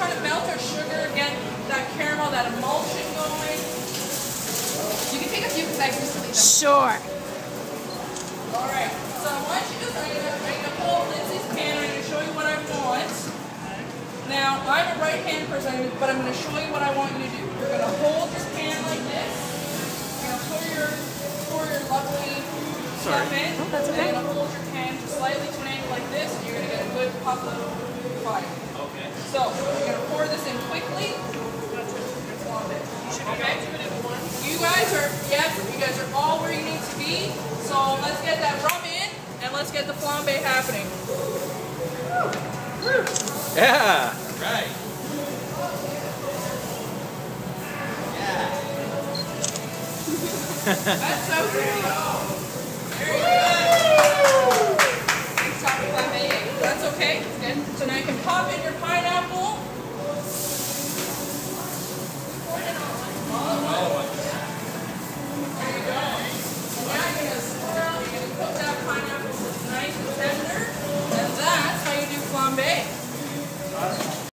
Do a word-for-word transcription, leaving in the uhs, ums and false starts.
trying to melt our sugar, get that caramel, that emulsion going. You can take a few because I used to leave them. Sure. Alright, so I want you to, I'm going to pull Lindsay's pan, I'm going to show you what I want. Now, I'm a right-handed person, but I'm going to show you what I want you to do. You're going to hold this pan like this. You're going to pour your, pour your lovely stuff in. Oh, that's okay. You're going to hold your pan just slightly to an angle like this, and you're going to get a good puff of fire. Okay. So, you're going to pour this in quickly. Okay? You guys are, yes, you guys are all where you need to be. So let's get that rum in, and let's get the flambe happening. Yeah. Right. Yeah. That's so good. Very good. Stop the flambe. That's okay. Good. So now you can pop in your pineapple.